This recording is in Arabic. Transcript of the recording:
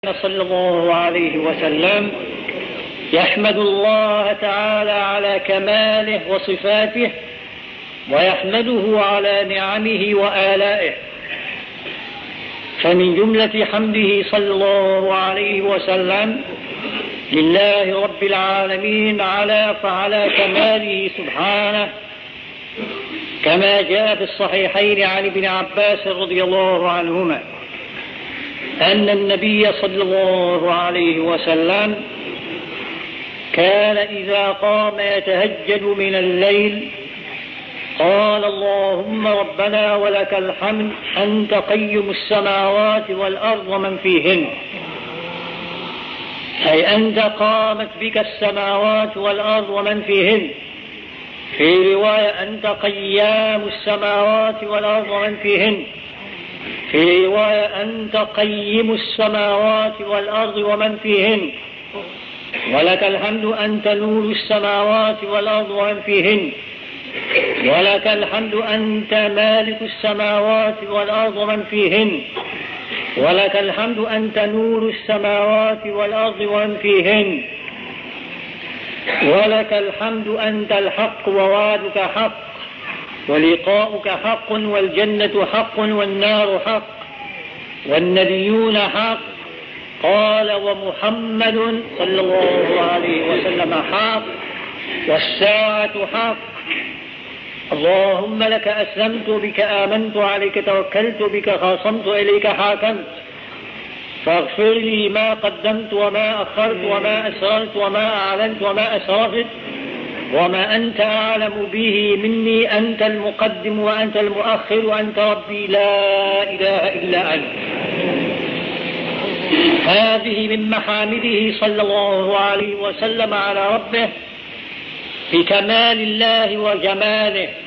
صلى الله عليه وسلم يحمد الله تعالى على كماله وصفاته، ويحمده على نعمه وآلائه. فمن جملة حمده صلى الله عليه وسلم لله رب العالمين على كماله سبحانه، كما جاء في الصحيحين عن ابن عباس رضي الله عنهما أن النبي صلى الله عليه وسلم كان إذا قام يتهجد من الليل قال: اللهم ربنا ولك الحمد أنت قيم السماوات والأرض ومن فيهن، أي أنت قامت بك السماوات والأرض ومن فيهن. في رواية أنت قيام السماوات والأرض ومن فيهن، في رواية أنت قيم السماوات والأرض ومن فيهن، ولك الحمد أنت نور السماوات والأرض ومن فيهن، ولك الحمد أنت مالك السماوات والأرض ومن فيهن، ولك الحمد أنت نور السماوات والأرض ومن فيهن، ولك الحمد أنت الحق ووعدك حق ولقاؤك حق والجنة حق والنار حق والنبيون حق. قال: ومحمد صلى الله عليه وسلم حق والساعة حق. اللهم لك أسلمت، بك آمنت، عليك توكلت، بك خاصمت، إليك حاكمت، فاغفر لي ما قدمت وما أخرت وما أسررت وما أعلنت وما أسرفت وما أنت أعلم به مني، أنت المقدم وأنت المؤخر وأنت ربي لا إله إلا أنت. هذه من محامده صلى الله عليه وسلم على ربه في كمال الله وجماله،